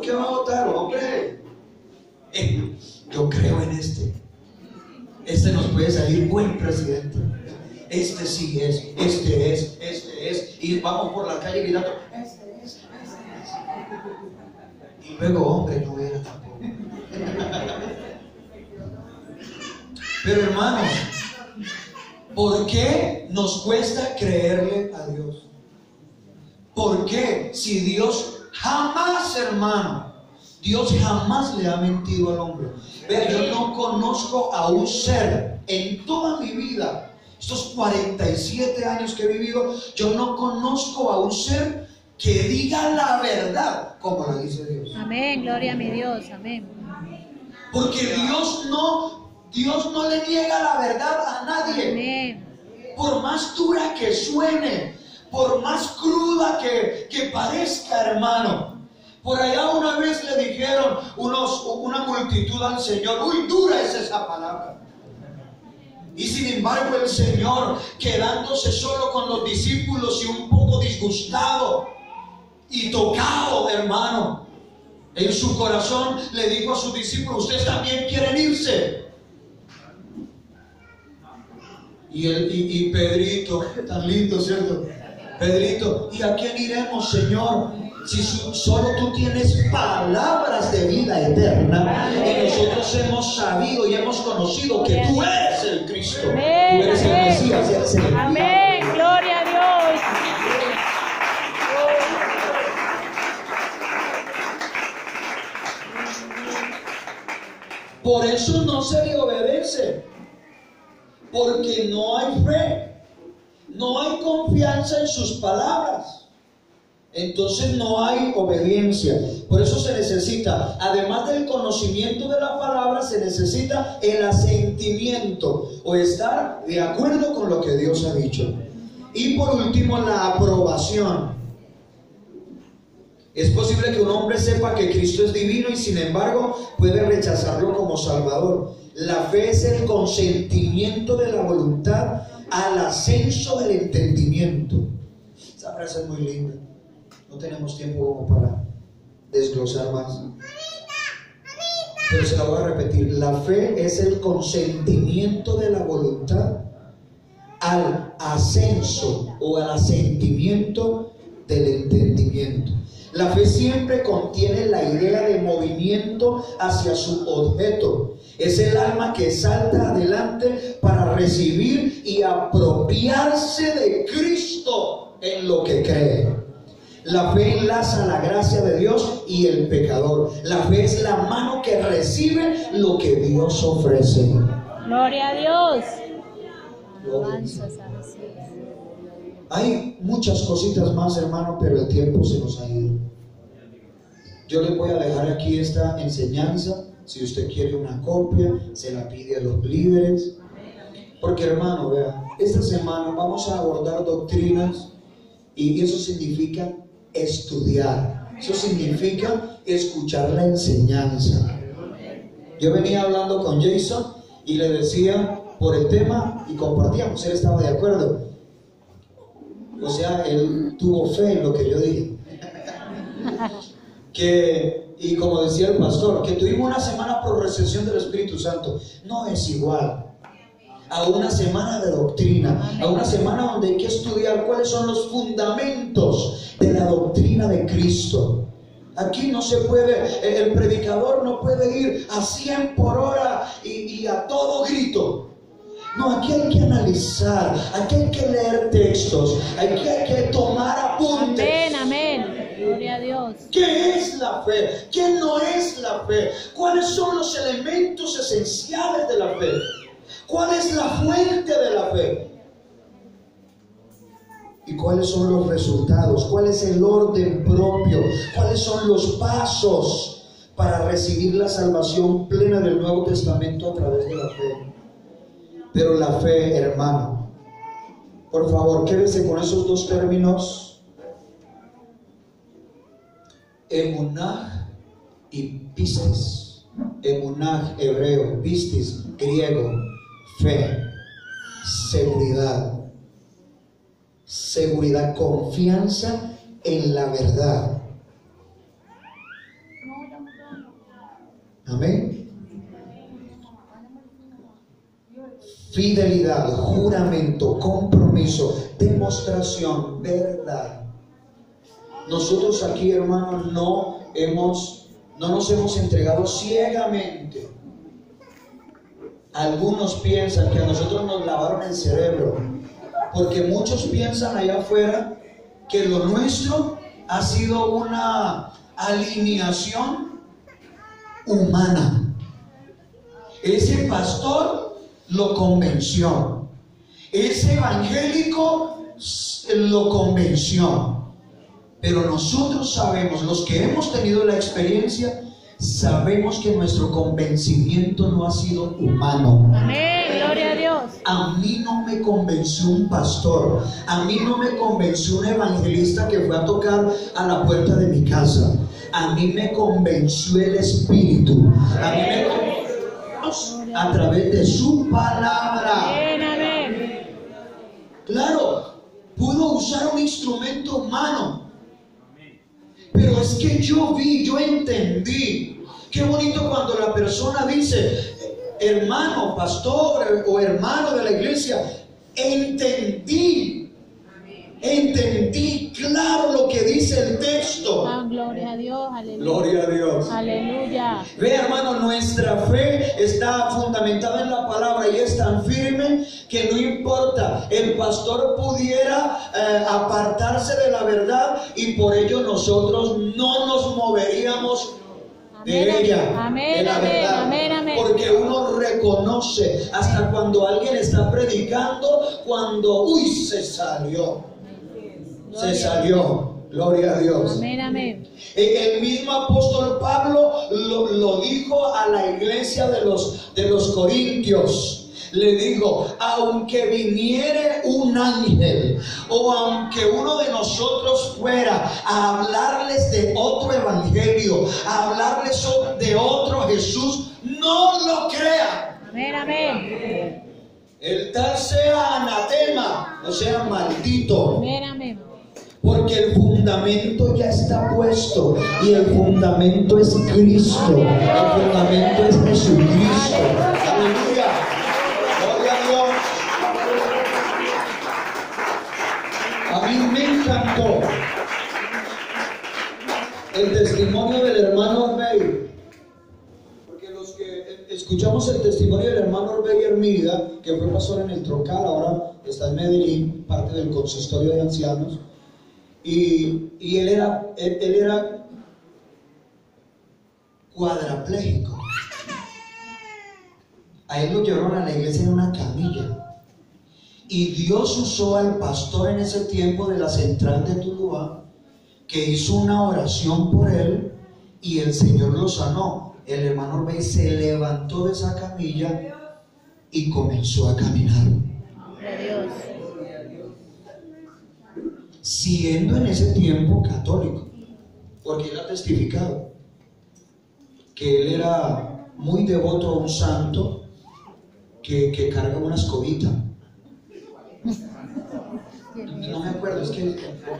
qué va a votar, hombre? Yo creo en este. Este nos puede salir buen presidente. Este sí es, este es. Y vamos por la calle gritando, este es. Y luego, hombre, no era tampoco. Pero hermanos, ¿por qué nos cuesta creerle a Dios? ¿Por qué? Si Dios jamás, hermano, Dios jamás le ha mentido al hombre. Vea, yo no conozco a un ser en toda mi vida, estos 47 años que he vivido, yo no conozco a un ser que diga la verdad como la dice Dios. Amén, gloria a mi Dios, amén. Porque Dios no le niega la verdad a nadie. Amén. Por más dura que suene, por más cruda que parezca, hermano. Por allá una vez le dijeron una multitud al Señor, uy, dura es esa palabra. Y sin embargo el Señor, quedándose solo con los discípulos y un poco disgustado y tocado, hermano, en su corazón le dijo a sus discípulos, ustedes también quieren irse. Y Pedrito, tan lindo, ¿cierto? Pedrito, ¿y a quién iremos, Señor? Si solo tú tienes palabras de vida eterna y nosotros hemos sabido y hemos conocido que tú eres el Cristo, Amén, tú eres el Mesías, eres el enviado. Amén, gloria a Dios. Por eso no se le obedece, porque no hay fe, no hay confianza en sus palabras. Entonces no hay obediencia. Por eso se necesita, además del conocimiento de la palabra, se necesita el asentimiento o estar de acuerdo con lo que Dios ha dicho. Y por último, la aprobación. Es posible que un hombre sepa que Cristo es divino y sin embargo puede rechazarlo como Salvador. La fe es el consentimiento de la voluntad al ascenso del entendimiento. Esa frase es muy linda. No tenemos tiempo como para desglosar más. Pero se la voy a repetir. La fe es el consentimiento de la voluntad al ascenso o al asentimiento del entendimiento. La fe siempre contiene la idea de movimiento hacia su objeto. Es el alma que salta adelante para recibir y apropiarse de Cristo en lo que cree. La fe enlaza la gracia de Dios y el pecador. La fe es la mano que recibe lo que Dios ofrece. Gloria a Dios. Alabanzas a Jesús. Hay muchas cositas más, hermano, pero el tiempo se nos ha ido. Yo les voy a dejar aquí esta enseñanza. Si usted quiere una copia, se la pide a los líderes. Porque, hermano, vea, esta semana vamos a abordar doctrinas y eso significa estudiar. Eso significa escuchar la enseñanza. Yo venía hablando con Jason y le decía por el tema y compartíamos, él estaba de acuerdo. O sea, él tuvo fe en lo que yo dije. Y como decía el pastor, que tuvimos una semana por recepción del Espíritu Santo. No es igual a una semana de doctrina, a una semana donde hay que estudiar cuáles son los fundamentos de la doctrina de Cristo. Aquí no se puede, el predicador no puede ir a 100 por hora y a todo grito. No, aquí hay que analizar, aquí hay que leer textos, aquí hay que tomar apuntes. Amén, amén. Gloria a Dios. ¿Qué es la fe? ¿Qué no es la fe? ¿Cuáles son los elementos esenciales de la fe? ¿Cuál es la fuente de la fe? ¿Y cuáles son los resultados? ¿Cuál es el orden propio? ¿Cuáles son los pasos para recibir la salvación plena del Nuevo Testamento a través de la fe? Pero la fe, hermano, por favor, quédese con esos dos términos. Emunah y pistis. Emunah, hebreo, pistis, griego. Fe, seguridad, confianza en la verdad. Amén. Fidelidad, juramento, compromiso, demostración, verdad. Nosotros aquí, hermanos, no nos hemos entregado ciegamente. Algunos piensan que a nosotros nos lavaron el cerebro, porque muchos piensan allá afuera que lo nuestro ha sido una alineación humana. Ese pastor lo convenció, ese evangélico lo convenció. Pero nosotros sabemos, los que hemos tenido la experiencia, sabemos que nuestro convencimiento no ha sido humano. Amén, gloria a Dios. A mí no me convenció un pastor, a mí no me convenció un evangelista que fue a tocar a la puerta de mi casa. A mí me convenció el Espíritu. A mí me convenció a través de su palabra. Amén, amén. Claro, pudo usar un instrumento humano, pero es que yo entendí. Qué bonito cuando la persona dice, hermano, pastor o hermano de la iglesia, entendí claro lo que dice el texto. Ah, gloria a Dios, aleluya. Gloria a Dios. Aleluya. Ve, hermano, nuestra fe está fundamentada en la palabra y es tan firme que no importa, el pastor pudiera apartarse de la verdad y por ello nosotros no nos moveríamos de ella, amén, de la amén, verdad, amén, amén. porque uno reconoce hasta cuando alguien está predicando, cuando se salió. Se salió, gloria a Dios. Amén, amén. El mismo apóstol Pablo lo dijo a la iglesia de los Corintios. Le dijo, aunque viniere un ángel o aunque uno de nosotros fuera a hablarles de otro evangelio, a hablarles de otro Jesús, no lo crean. Amén, amén. El tal sea anatema, o sea maldito. Amén, amén. Porque el fundamento ya está puesto y el fundamento es Cristo, el fundamento es Jesucristo. Aleluya, gloria a Dios. A mí me encantó el testimonio del hermano Orbey, porque los que escuchamos el testimonio del hermano Orbey Hermida, que fue pastor en el Troncal, ahora está en Medellín, parte del consistorio de ancianos. Y él era cuadrapléjico. A él lo llevaron a la iglesia en una camilla. Y Dios usó al pastor en ese tiempo de la central de Tuluá, que hizo una oración por él y el Señor lo sanó. El hermano Orbey se levantó de esa camilla y comenzó a caminar. Dios. Siendo en ese tiempo católico, porque él ha testificado que él era muy devoto a un santo que carga una escobita. No me acuerdo, es que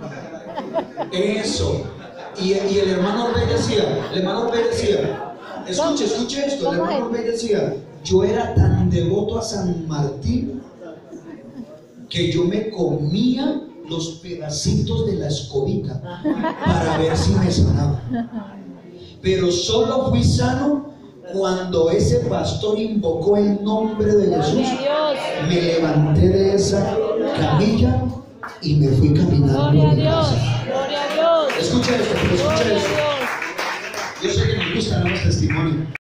eso. Y el hermano Orbey decía, escuche esto, el hermano Orbey decía, yo era tan devoto a San Martín que yo me comía los pedacitos de la escobita para ver si me sanaba. Pero solo fui sano cuando ese pastor invocó el nombre de Jesús. Me levanté de esa camilla y me fui caminando a mi casa. Gloria a Dios. Escucha esto, pero escucha esto. Yo sé que me gustan los testimonios.